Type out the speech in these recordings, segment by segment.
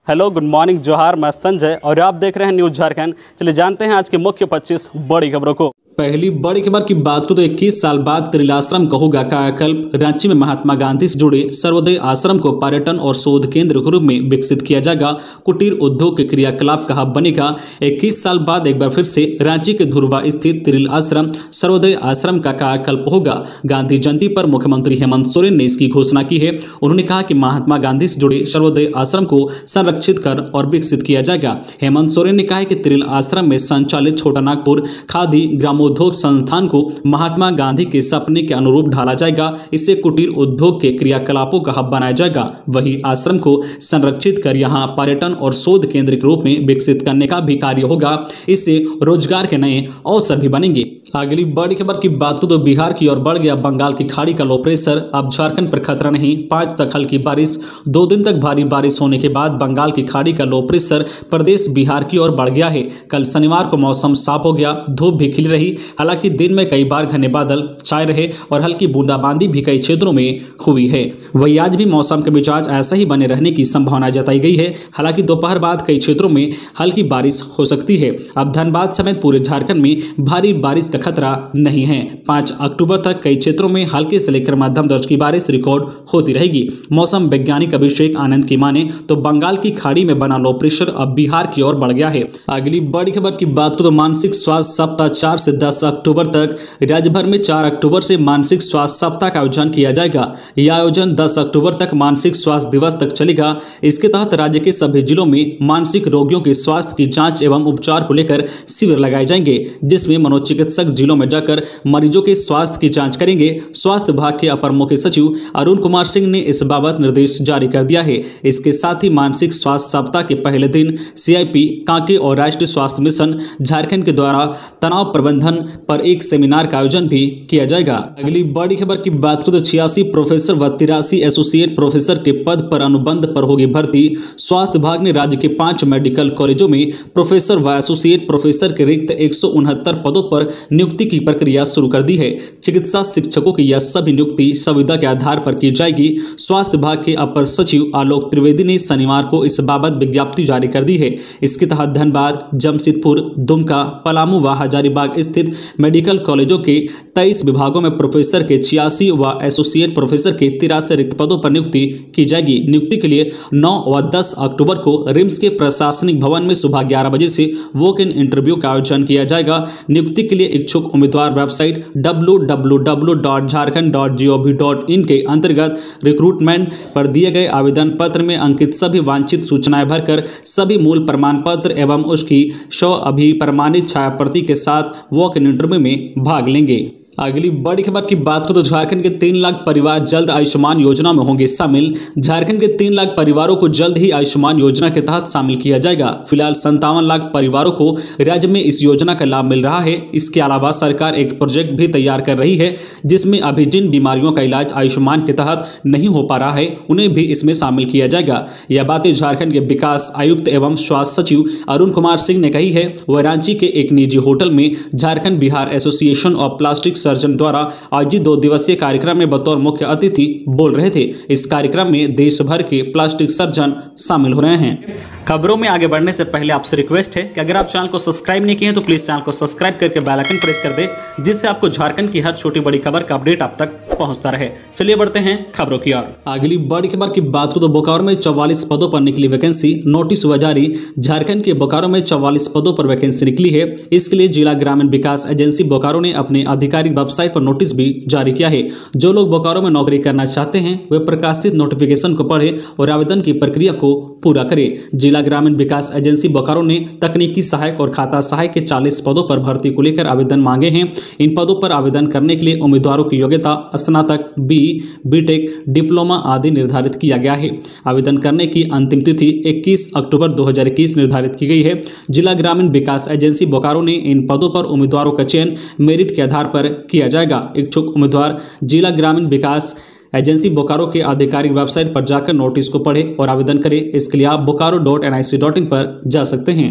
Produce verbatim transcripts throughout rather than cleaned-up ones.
Hello, good morning, जोहार। मैं संजय और आप देख रहे हैं न्यूज झारखंड। चलिए जानते हैं आज के मुख्य पच्चीस बड़ी खबरों को। पहली बड़ी खबर की बात करें तो इक्कीस साल बाद त्रिल आश्रम का होगा कायाकल्प। रांची में महात्मा गांधी से जुड़े सर्वोदय आश्रम को पर्यटन और शोध केंद्र के रूप में विकसित किया जाएगा। कुटीर उद्योग के क्रियाकलाप का हब बनेगा। इक्कीस साल बाद एक बार फिर से रांची के धुरवा स्थित त्रिल आश्रम सर्वोदय आश्रम का कायाकल्प होगा। गांधी जयंती पर मुख्यमंत्री हेमंत सोरेन ने इसकी घोषणा की है। उन्होंने कहा कि महात्मा गांधी से जुड़े सर्वोदय आश्रम को संरक्षित कर और विकसित किया जाएगा। हेमंत सोरेन ने कहा है कि त्रिल आश्रम में संचालित छोटा नागपुर खादी ग्रामोद्योग संस्थान को महात्मा गांधी के सपने के अनुरूप ढाला जाएगा। इससे कुटीर उद्योग के क्रियाकलापों का हब बनाया जाएगा। वही आश्रम को संरक्षित कर यहां पर्यटन और शोध केंद्र के रूप में विकसित करने का भी कार्य होगा। इससे रोजगार के नए अवसर भी बनेंगे। अगली बड़ी खबर की बात करें तो बिहार की ओर बढ़ गया बंगाल की खाड़ी का लो प्रेशर। अब झारखंड पर खतरा नहीं, पांच तक हल्की बारिश। दो दिन तक भारी बारिश होने के बाद बंगाल की खाड़ी का लो प्रेशर प्रदेश बिहार की ओर बढ़ गया है। कल शनिवार को मौसम साफ हो गया, धूप भी खिल रही। हालांकि दिन में कई बार घने बादल छाए रहे और हल्की बूंदाबांदी भी कई क्षेत्रों में हुई है। वही आज भी मौसम के मिजाज ऐसा ही बने रहने की संभावना जताई गई है। हालांकि दोपहर बाद कई क्षेत्रों में हल्की बारिश हो सकती है। अब धनबाद समेत पूरे झारखंड में भारी बारिश का खतरा नहीं है। पाँच अक्टूबर तक कई क्षेत्रों में हल्के से लेकर मध्यम दर्ज की बारिश रिकॉर्ड होती रहेगी। मौसम वैज्ञानिक अभिषेक आनंद की माने तो बंगाल की खाड़ी में बना लो प्रेशर अब बिहार की ओर बढ़ गया है। अगली बड़ी खबर की बात करें तो मानसिक स्वास्थ्य सप्ताह चार से दस अक्टूबर तक राज्य भर में चार अक्टूबर से मानसिक स्वास्थ्य सप्ताह का आयोजन किया जाएगा। यह आयोजन दस अक्टूबर तक मानसिक स्वास्थ्य दिवस तक चलेगा। इसके तहत राज्य के सभी जिलों में मानसिक रोगियों के स्वास्थ्य की जांच एवं उपचार को लेकर शिविर लगाए जाएंगे, जिसमें मनोचिकित्सक जिलों में जाकर मरीजों के स्वास्थ्य की जांच करेंगे। स्वास्थ्य विभाग के अपर मुख्य सचिव अरुण कुमार सिंह ने इस बाबत निर्देश जारी कर दिया है। इसके साथ ही मानसिक स्वास्थ्य सप्ताह के पहले दिन सीआईपी कांके और राष्ट्रीय स्वास्थ्य मिशन झारखंड के द्वारा तनाव प्रबंधन पर एक सेमिनार का आयोजन भी किया जाएगा। अगली बड़ी खबर की बात करें तो छियासी प्रोफेसर व तिरासी एसोसिएट प्रोफेसर के पद पर अनुबंध पर होगी भर्ती। स्वास्थ्य विभाग ने राज्य के पांच मेडिकल कॉलेजों में प्रोफेसर व एसोसिएट प्रोफेसर के रिक्त एक सौ उनहत्तर पदों पर नियुक्ति की प्रक्रिया शुरू कर दी है। चिकित्सा शिक्षकों की यह सभी नियुक्ति संविदा के आधार पर की जाएगी। स्वास्थ्य विभाग के अपर सचिव आलोक त्रिवेदी ने शनिवार को इस बाबत विज्ञप्ति जारी कर दी है। इसके तहत धनबाद, जमशेदपुर, दुमका, पलामू व हजारीबाग स्थित मेडिकल कॉलेजों के तेईस विभागों में प्रोफेसर के छियासी व एसोसिएट प्रोफेसर के तिरासी रिक्त पदों पर नियुक्ति की जाएगी। नियुक्ति के लिए नौ व दस अक्टूबर को रिम्स के प्रशासनिक भवन में सुबह ग्यारह बजे से वॉक इन इंटरव्यू का आयोजन किया जाएगा। नियुक्ति के लिए इच्छुक उम्मीदवार website W W W dot Jharkhand dot G O V dot in के अंतर्गत रिक्रूटमेंट पर दिए गए आवेदन पत्र में अंकित सभी वांछित सूचनाएं भरकर सभी मूल प्रमाण पत्र एवं उसकी सौ अभिप्रमाणित छाया प्रति के साथ वॉक इन इंटरव्यू में भाग लेंगे। अगली बड़ी खबर की बात करें तो झारखंड के तीन लाख परिवार जल्द आयुष्मान योजना में होंगे शामिल। झारखंड के तीन लाख परिवारों को जल्द ही आयुष्मान योजना के तहत शामिल किया जाएगा। फिलहाल संतावन लाख परिवारों को राज्य में इस योजना का लाभ मिल रहा है। इसके अलावा सरकार एक प्रोजेक्ट भी तैयार कर रही है, जिसमें अभी जिन बीमारियों का इलाज आयुष्मान के तहत नहीं हो पा रहा है उन्हें भी इसमें शामिल किया जाएगा। यह बातें झारखंड के विकास आयुक्त एवं स्वास्थ्य सचिव अरुण कुमार सिंह ने कही है। वह रांची के एक निजी होटल में Jharkhand Bihar association of plastic surgeon द्वारा आयोजित दो दिवसीय कार्यक्रम में बतौर मुख्य अतिथि बोल रहे थे। इस कार्यक्रम में देश भर के प्लास्टिक सर्जन शामिल हो रहे हैं। खबरों में आगे बढ़ने से पहले आपसे रिक्वेस्ट है कि अगर आप चैनल को सब्सक्राइब नहीं किए हैं तो प्लीज चैनल को सब्सक्राइब करके बेल आइकन प्रेस कर दे, जिससे आपको झारखंड की हर छोटी बड़ी खबर का अपडेट आप तक पहुंचता रहे। चलिए बढ़ते हैं खबरों की ओर। अगली बड़ी खबर की बात करें तो बोकारो में चौवालीस पदों पर निकली वैकेंसी। नोटिस हुआ जारी। झारखंड के बोकारो में चौवालीस पदों पर वैकेंसी निकली है। इसके लिए जिला ग्रामीण विकास एजेंसी बोकारो ने अपने आधिकारिक वेबसाइट पर नोटिस भी जारी किया है। जो लोग बोकारो में नौकरी करना चाहते हैं वे प्रकाशित नोटिफिकेशन को पढ़े और आवेदन की प्रक्रिया को पूरा करें। जिला ग्रामीण विकास एजेंसी बोकारो ने तकनीकी सहायक और खाता सहायक के चालीस पदों पर भर्ती को लेकर आवेदन मांगे हैं। इन पदों पर आवेदन करने के लिए उम्मीदवारों की योग्यता स्नातक, बी, बीटेक, डिप्लोमा आदि निर्धारित किया गया है। आवेदन करने की अंतिम तिथि इक्कीस अक्टूबर दो हज़ार इक्कीस निर्धारित की गई है। जिला ग्रामीण विकास एजेंसी बोकारो ने इन पदों पर उम्मीदवारों का चयन मेरिट के आधार पर किया जाएगा। इच्छुक उम्मीदवार जिला ग्रामीण विकास एजेंसी बोकारो के आधिकारिक वेबसाइट पर जाकर नोटिस को पढ़े और आवेदन करें। इसके लिए आप Bokaro dot N I C dot in पर जा सकते हैं।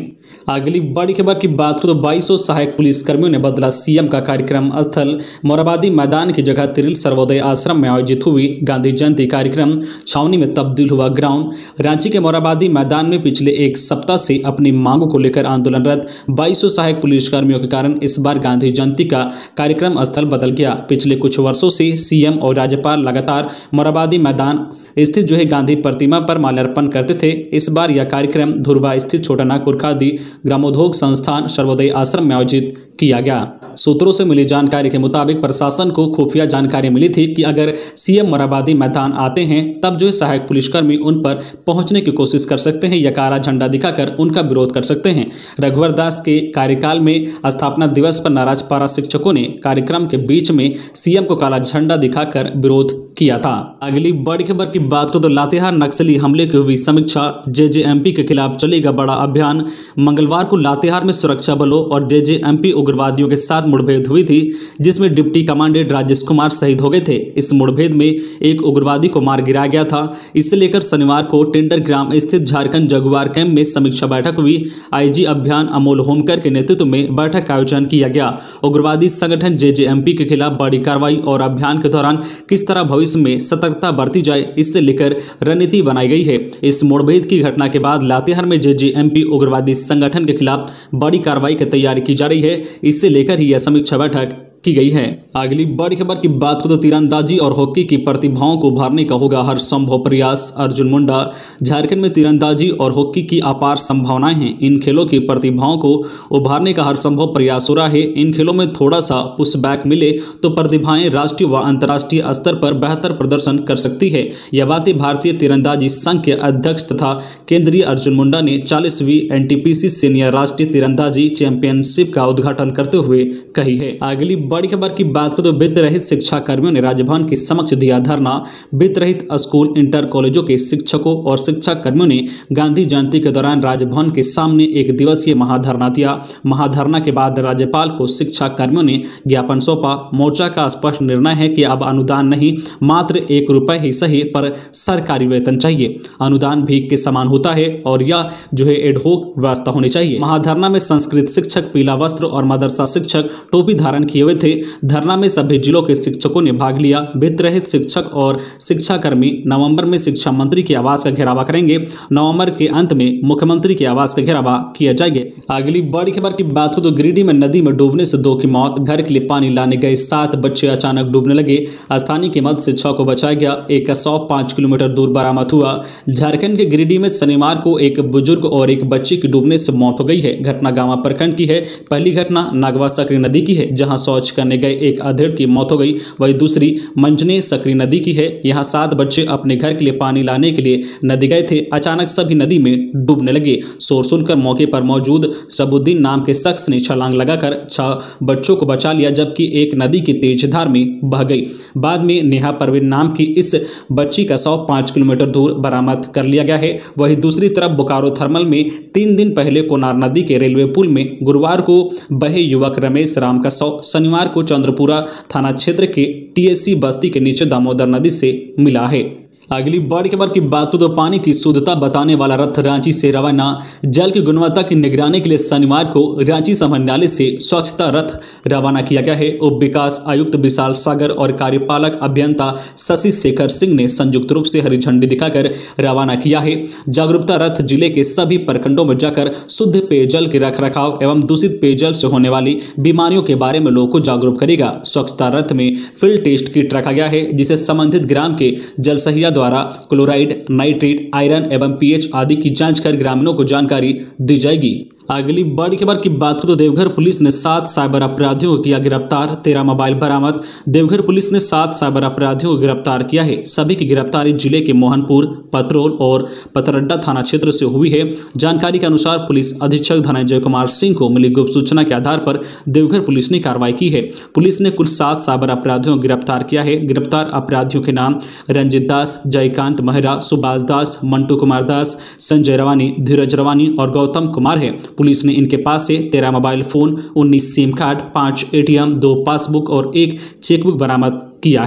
अगली बड़ी खबर की बात करें तो बाईस सौ सहायक पुलिसकर्मियों ने बदला सीएम का कार्यक्रम स्थल। मोराबादी मैदान की जगह तिरिल सर्वोदय आश्रम में आयोजित हुई गांधी जयंती कार्यक्रम छावनी में तब्दील हुआ ग्राउंड। रांची के मोराबादी मैदान में पिछले एक सप्ताह से अपनी मांगों को लेकर आंदोलनरत बाईस सौ सहायक पुलिसकर्मियों के कारण इस बार गांधी जयंती का कार्यक्रम स्थल बदल गया। पिछले कुछ वर्षों से सीएम और राज्यपाल लगातार मोराबादी मैदान स्थित जो है गांधी प्रतिमा पर माल्यार्पण करते थे। इस बार यह कार्यक्रम धुरवा स्थित छोटा नागपुर खादी ग्रामोद्योग संस्थान सर्वोदय आश्रम में आयोजित किया गया। सूत्रों से मिली जानकारी के मुताबिक प्रशासन को खुफिया जानकारी मिली थी कि अगर सीएम मोराबादी मैदान आते हैं तब जो सहायक पुलिसकर्मी उन पर पहुंचने की कोशिश कर सकते हैं या काला झंडा दिखाकर उनका विरोध कर सकते हैं। रघुवर दास के कार्यकाल में स्थापना दिवस पर नाराज पारा शिक्षकों ने कार्यक्रम के बीच में सीएम को काला झंडा दिखाकर विरोध किया था। अगली बड़ी खबर की बात करें तो लातेहार नक्सली हमले की हुई समीक्षा। जेजेएमपी के खिलाफ चलेगा बड़ा अभियान। मंगलवार को लातेहार में सुरक्षा बलों और जेजेएमपी उग्रवादियों के साथ मुठभेड़ हुई थी, जिसमें डिप्टी कमांडेंट राजेश कुमार शहीद हो गए थे। इस मुठभेड़ में एक उग्रवादी को मार गिराया गया था। इससे लेकर शनिवार को टेंडर ग्राम स्थित झारखंड जगुआर कैंप में समीक्षा बैठक हुई। आईजी अभियान अमोल होमकर के नेतृत्व में बैठक का आयोजन किया गया। उग्रवादी संगठन जेजेएमपी के खिलाफ बड़ी कार्रवाई और अभियान के दौरान किस तरह भविष्य में सतर्कता बरती जाए, इससे लेकर रणनीति बनाई गई है। इस मुठभेड़ की घटना के बाद लातेहार में जेजेएमपी उग्रवादी संगठन के खिलाफ बड़ी कार्रवाई की तैयारी की जा रही है। इससे लेकर ही यह समीक्षा बैठक की गई है। अगली बड़ी खबर की बात करें तो तीरंदाजी और हॉकी की प्रतिभाओं को उभारने का होगा हर संभव प्रयास। अर्जुन मुंडा। झारखंड में तीरंदाजी और हॉकी की अपार संभावनाएं हैं। इन खेलों की प्रतिभाओं को उभारने का हर संभव प्रयास हो रहा है। इन खेलों में थोड़ा सा पुशबैक मिले तो प्रतिभाएं राष्ट्रीय व अंतर्राष्ट्रीय स्तर पर बेहतर प्रदर्शन कर सकती है। यह बातें भारतीय तीरंदाजी संघ के अध्यक्ष तथा केंद्रीय अर्जुन मुंडा ने चालीसवीं एनटीपीसी सीनियर राष्ट्रीय तीरंदाजी चैंपियनशिप का उद्घाटन करते हुए कही है। अगली बड़ी खबर की बात करें तो वित्त रहित शिक्षा कर्मियों ने राजभवन के समक्ष दिया धरना। वित्त रहित स्कूल इंटर कॉलेजों के शिक्षकों और शिक्षा कर्मियों ने गांधी जयंती के दौरान राजभवन के सामने एक दिवसीय महाधरना दिया। महाधरना के बाद राज्यपाल को शिक्षा कर्मियों ने ज्ञापन सौंपा। मोर्चा का स्पष्ट निर्णय है कि अब अनुदान नहीं, मात्र एक रुपए ही सही पर सरकारी वेतन चाहिए। अनुदान भीख के समान होता है और यह जो है एडहोक व्यवस्था होनी चाहिए। महाधरना में संस्कृत शिक्षक पीला वस्त्र और मदरसा शिक्षक टोपी धारण किए हुए थे। धरना में सभी जिलों के शिक्षकों ने भाग लिया। वित्त रहित शिक्षक और शिक्षा कर्मी नवंबर में शिक्षा मंत्री के आवास का घेरावा करेंगे। नवंबर के अंत में मुख्यमंत्री के आवास का घेरावा किया जाएगा। अगली बड़ी खबर की बात करें तो गिरिडीह में नदी में डूबने से दो की मौत। घर के लिए पानी लाने गए सात बच्चे अचानक डूबने लगे। स्थानीय की मदद से छह को बचाया गया। एक का शव पांच किलोमीटर दूर बरामद हुआ। झारखंड के गिरिडीह में शनिवार को एक बुजुर्ग और एक बच्चे की डूबने से मौत हो गई है। घटना गांवा प्रखंड की है। पहली घटना नागवा सकरी नदी की है, जहां शौच करने गए एक अधेड़ की मौत हो गई। वही दूसरी मंजने सकरी नदी की है। यहाँ सात बच्चे अपने घर के लिए पानी लाने के लिए नदी गए थे। अचानक सभी नदी में डूबने लगे। शोर सुनकर मौके पर मौजूद सबुद्दीन नाम के शख्स ने छलांग लगाकर छह बच्चों को बचा लिया, जबकि एक नदी की तेज धार में बह गई। बाद में नेहा परवीन नाम की इस बच्ची का शव पाँच किलोमीटर दूर बरामद कर लिया गया है। वही दूसरी तरफ बोकारो थर्मल में तीन दिन पहले कोनार नदी के रेलवे पुल में गुरुवार को बहे युवक रमेश राम का शव शनिवार को चंद्रपुरा थाना क्षेत्र के टीएससी बस्ती के नीचे दामोदर नदी से मिला है। अगली बड़ी खबर की बात करें तो पानी की शुद्धता बताने वाला रथ रांची से रवाना। जल की गुणवत्ता की निगरानी के लिए शनिवार को रांची समन्वयालय से स्वच्छता रथ रवाना किया गया है। उप विकास आयुक्त विशाल सागर और कार्यपालक अभियंता शशि शेखर सिंह ने संयुक्त रूप से हरी झंडी दिखाकर रवाना किया है। जागरूकता रथ जिले के सभी प्रखंडों में जाकर शुद्ध पेयजल के रख रखाव एवं दूषित पेयजल से होने वाली बीमारियों के बारे में लोगों को जागरूक करेगा। स्वच्छता रथ में फील्ड टेस्ट किट रखा गया है, जिसे संबंधित ग्राम के जल सहिया द्वारा क्लोराइड, नाइट्रेट, आयरन एवं पीएच आदि की जांच कर ग्रामीणों को जानकारी दी जाएगी। अगली बड़ी खबर की बात करें तो देवघर पुलिस ने सात साइबर अपराधियों को किया गिरफ्तार। तेरह मोबाइल बरामद। देवघर पुलिस ने सात साइबर अपराधियों को गिरफ्तार किया है। सभी की गिरफ्तारी जिले के मोहनपुर, पतरोल और पतरड्डा थाना क्षेत्र से हुई है। जानकारी के अनुसार पुलिस अधीक्षक धनंजय कुमार सिंह को मिली गुप्त सूचना के आधार पर देवघर पुलिस ने कार्रवाई की है। पुलिस ने कुल सात साइबर अपराधियों को गिरफ्तार किया है। गिरफ्तार अपराधियों के नाम रंजित दास, जयकांत महरा, सुभाष दास, मंटू कुमार दास, संजय रवानी, धीरज रवानी और गौतम कुमार है। पुलिस ने इनके पास से तेरह मोबाइल फोन, उन्नीस सिम कार्ड, पाँच एटीएम, दो पासबुक और एक चेकबुक बरामद किया है।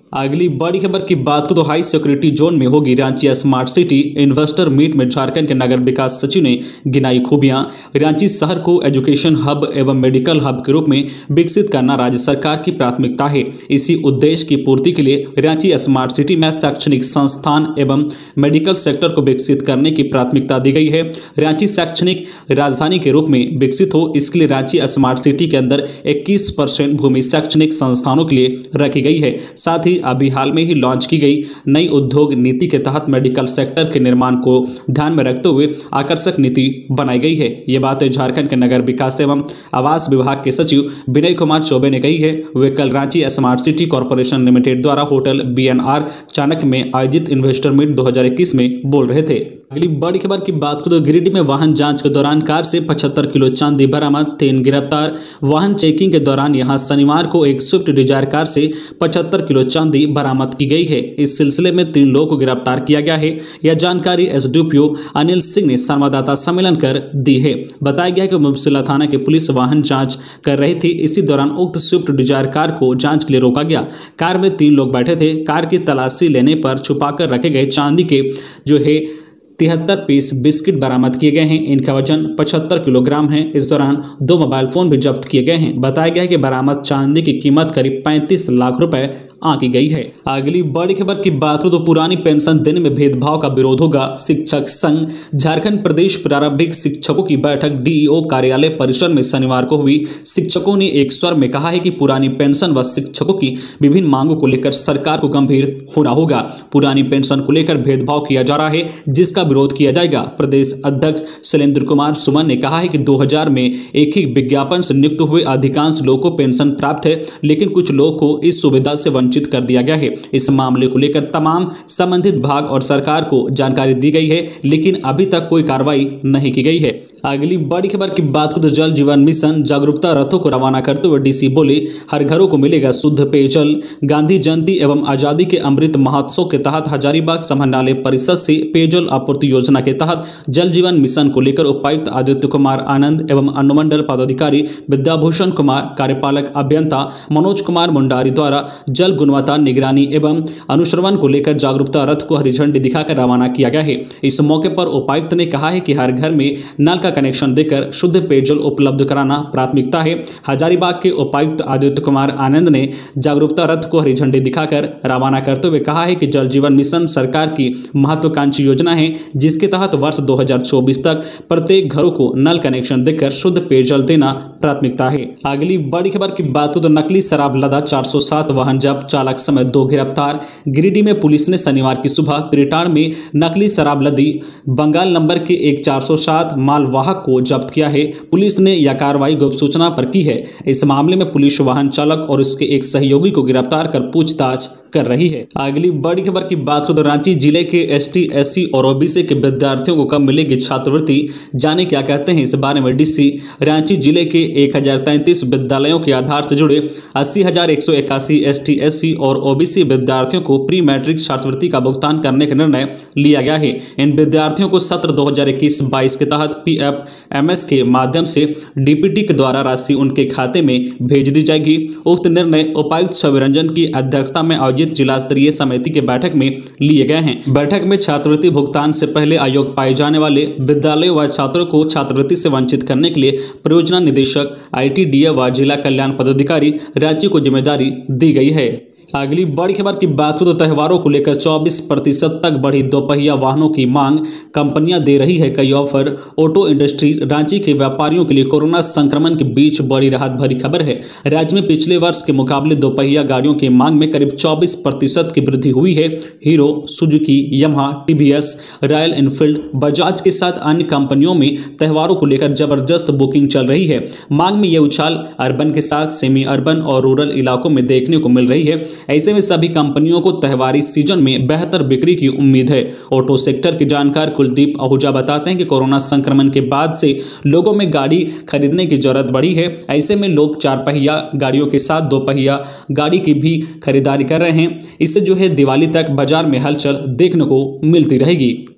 अगली बड़ी खबर की बात को तो हाई सिक्योरिटी जोन में होगी Ranchi smart city. Investor meet में झारखंड के नगर विकास सचिव ने गिनाई खूबियां। रांची शहर को एजुकेशन हब एवं मेडिकल हब के रूप में विकसित करना राज्य सरकार की प्राथमिकता है। इसी उद्देश्य की पूर्ति के लिए रांची स्मार्ट सिटी में शैक्षणिक संस्थान एवं मेडिकल सेक्टर को विकसित करने की प्राथमिकता दी गई है। रांची शैक्षणिक राजधानी के रूप में विकसित हो, इसके लिए रांची स्मार्ट सिटी के अंदर इक्कीस परसेंट भूमि शैक्षणिक संस्थानों के लिए रखी गई है। साथ ही अभी हाल में ही लॉन्च की गई नई उद्योग नीति के तहत मेडिकल सेक्टर के निर्माण को ध्यान में रखते हुए आकर्षक नीति बनाई गई है। ये बात झारखंड के नगर विकास एवं आवास विभाग के सचिव विनय कुमार चौबे ने कही है। वे कल Ranchi smart city corporation limited द्वारा hotel B N R Chanakya में आयोजित इन्वेस्टर मीट दो हजार इक्कीस में बोल रहे थे। अगली बड़ी खबर की बात करें तो गिरिडीह में वाहन जांच के दौरान कार से पचहत्तर किलो चांदी बरामद, तीन गिरफ्तार। वाहन चेकिंग के दौरान यहां शनिवार को एक स्विफ्ट डिजायर कार से पचहत्तर किलो चांदी बरामद की गई है। इस सिलसिले में तीन लोगों को गिरफ्तार किया गया है। यह जानकारी एसडीपीओ अनिल सिंह ने संवाददाता सम्मेलन कर दी है। बताया गया कि मुफस्सिला थाना की पुलिस वाहन जाँच कर रही थी। इसी दौरान उक्त स्विफ्ट डिजायर कार को जाँच के लिए रोका गया। कार में तीन लोग बैठे थे। कार की तलाशी लेने पर छुपाकर रखे गए चांदी के जो है तिहत्तर पीस बिस्किट बरामद किए गए हैं। इनका वजन पचहत्तर किलोग्राम है। इस दौरान दो मोबाइल फोन भी जब्त किए गए हैं। बताया गया है कि बरामद चांदी की कीमत करीब पैंतीस लाख रुपए आंकी गई है। अगली बड़ी खबर की बात हो तो पुरानी पेंशन देने में भेदभाव का विरोध होगा। शिक्षक संघ झारखंड प्रदेश प्रारंभिक शिक्षकों की बैठक डीईओ कार्यालय परिसर में शनिवार को हुई। शिक्षकों ने एक स्वर में कहा है कि पुरानी पेंशन व शिक्षकों की विभिन्न मांगों को लेकर सरकार को गंभीर होना होगा। पुरानी पेंशन को लेकर भेदभाव किया जा रहा है, जिसका विरोध किया जाएगा। प्रदेश अध्यक्ष शैलेंद्र कुमार सुमन ने कहा है कि दो हजार में एक ही विज्ञापन से नियुक्त हुए अधिकांश लोगों को पेंशन प्राप्त है, लेकिन कुछ लोगों को इस सुविधा से वंचित कर दिया गया है। इस मामले को लेकर तमाम संबंधित विभाग और सरकार को जानकारी दी गई है, लेकिन अभी तक कोई कार्रवाई नहीं की गई है। अगली बड़ी खबर की बात करें तो जल जीवन मिशन जागरूकता रथों को रवाना करते हुए डीसी बोले, हर घरों को मिलेगा शुद्ध पेयजल। गांधी जयंती एवं आजादी के अमृत महोत्सव के तहत हजारीबाग समाहरणालय परिषद से पेयजल आपूर्ति योजना के तहत जल जीवन मिशन को लेकर उपायुक्त आदित्य कुमार आनंद एवं अनुमंडल पदाधिकारी विद्याभूषण कुमार, कार्यपालक अभियंता मनोज कुमार मुंडारी द्वारा जल गुणवत्ता निगरानी एवं अनुश्रवण को लेकर जागरूकता रथ को हरी झंडी दिखाकर रवाना किया गया है। इस मौके पर उपायुक्त ने कहा है कि हर घर में नल का कनेक्शन देकर शुद्ध पेयजल उपलब्ध कराना प्राथमिकता है। हजारीबाग के उपायुक्त आदित्य कुमार आनंद ने जागरूकता रथ को हरी झंडी दिखाकर रवाना करते हुए कहा है कि जल जीवन मिशन सरकार की महत्वाकांक्षी योजना है, जिसके तहत वर्ष दो हजार चौबीस तक प्रत्येक घरों को नल कनेक्शन देकर शुद्ध पेयजल देना प्राथमिकता है। अगली बड़ी खबर की बात हो तो नकली शराब लदा चार सौ सात वाहन जब्त, चालक समेत दो गिरफ्तार। गिरिडीह में पुलिस ने शनिवार की सुबह पिरिटाड़ में नकली शराब लदी बंगाल नंबर के एक चार सौ सात मालवाहक को जब्त किया है। पुलिस ने यह कार्रवाई गुप्त सूचना पर की है। इस मामले में पुलिस वाहन चालक और उसके एक सहयोगी को गिरफ्तार कर पूछताछ कर रही है। अगली बड़ी खबर की बात करें तो रांची जिले के एसटी, एससी और ओबीसी के विद्यार्थियों को कब मिलेगी छात्रवृत्ति, जाने क्या कहते हैं इस बारे में डीसी। रांची जिले के एक हजार तैंतीस विद्यालयों के आधार से जुड़े अस्सी हजार एक सौ इक्यासी एसटी, एससी और ओबीसी विद्यार्थियों को प्री मैट्रिक छात्रवृत्ति का भुगतान करने का निर्णय लिया गया है। इन विद्यार्थियों को सत्र दो हजार इक्कीस बाईस के तहत पीएफ एमएस के माध्यम से डीपीटी के द्वारा राशि उनके खाते में भेज दी जाएगी। उक्त निर्णय उपायुक्त छवि रंजन की अध्यक्षता में आयोजित जिला स्तरीय समिति की बैठक में लिए गए हैं। बैठक में छात्रवृत्ति भुगतान से पहले अयोग्य पाए जाने वाले विद्यालयों व छात्रों को छात्रवृत्ति से वंचित करने के लिए परियोजना निदेशक, आईटीडीए व जिला कल्याण पदाधिकारी राज्य को जिम्मेदारी दी गई है। अगली बड़ी खबर की बात हो तो त्योहारों को लेकर चौबीस प्रतिशत तक बढ़ी दोपहिया वाहनों की मांग, कंपनियां दे रही है कई ऑफर। ऑटो इंडस्ट्री रांची के व्यापारियों के लिए कोरोना संक्रमण के बीच बड़ी राहत भरी खबर है। राज्य में पिछले वर्ष के मुकाबले दोपहिया गाड़ियों की मांग में करीब चौबीस प्रतिशत की वृद्धि हुई है। Hero, Suzuki, Yamaha, TVS, Royal Enfield, Bajaj के साथ अन्य कंपनियों में त्योहारों को लेकर जबरदस्त बुकिंग चल रही है। मांग में यह उछाल अर्बन के साथ सेमी अर्बन और रूरल इलाकों में देखने को मिल रही है। ऐसे में सभी कंपनियों को त्योहारी सीजन में बेहतर बिक्री की उम्मीद है। ऑटो सेक्टर के जानकार कुलदीप आहूजा बताते हैं कि कोरोना संक्रमण के बाद से लोगों में गाड़ी खरीदने की जरूरत बढ़ी है। ऐसे में लोग चार पहिया गाड़ियों के साथ दो पहिया गाड़ी की भी खरीदारी कर रहे हैं। इससे जो है दिवाली तक बाजार में हलचल देखने को मिलती रहेगी।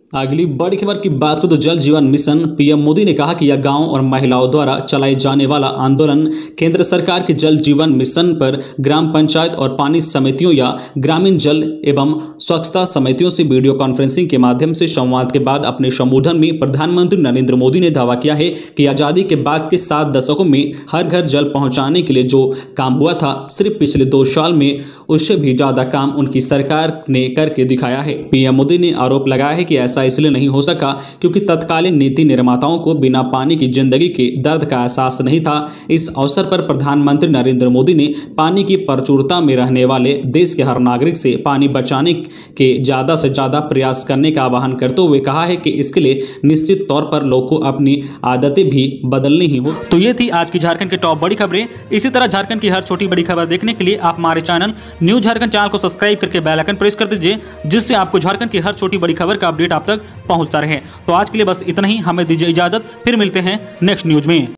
अगली बड़ी खबर की बात करें तो जल जीवन मिशन। पीएम मोदी ने कहा कि यह गांव और महिलाओं द्वारा चलाए जाने वाला आंदोलन केंद्र सरकार के जल जीवन मिशन पर ग्राम पंचायत और पानी समितियों या ग्रामीण जल एवं स्वच्छता समितियों से वीडियो कॉन्फ्रेंसिंग के माध्यम से संवाद के बाद अपने संबोधन में प्रधानमंत्री नरेंद्र मोदी ने दावा किया है कि आजादी के बाद के सात दशकों में हर घर जल पहुंचाने के लिए जो काम हुआ था, सिर्फ पिछले दो साल में उससे भी ज्यादा काम उनकी सरकार ने करके दिखाया है। पीएम मोदी ने आरोप लगाया है कि ऐसा इसलिए नहीं हो सका क्योंकि तत्कालीन नीति निर्माताओं को बिना पानी की जिंदगी के दर्द का एहसास नहीं था। इस अवसर पर प्रधानमंत्री नरेंद्र मोदी ने पानी की प्रचुरता में रहने वाले देश के हर नागरिक से पानी बचाने के ज्यादा से ज्यादा प्रयास करने का आह्वान करते हुए कहा है कि इसके लिए निश्चित तौर पर लोग को अपनी आदतें भी बदलनी ही हो। तो ये थी आज की झारखंड की टॉप बड़ी खबरें। इसी तरह झारखंड की हर छोटी बड़ी खबर देखने के लिए आप हमारे चैनल न्यूज झारखंड चैनल को सब्सक्राइब करके बेल आइकन प्रेस कर दीजिए, जिससे आपको झारखंड की हर छोटी बड़ी खबर का अपडेट आप तक पहुंचता रहे। तो आज के लिए बस इतना ही, हमें दीजिए इजाजत, फिर मिलते हैं नेक्स्ट न्यूज में।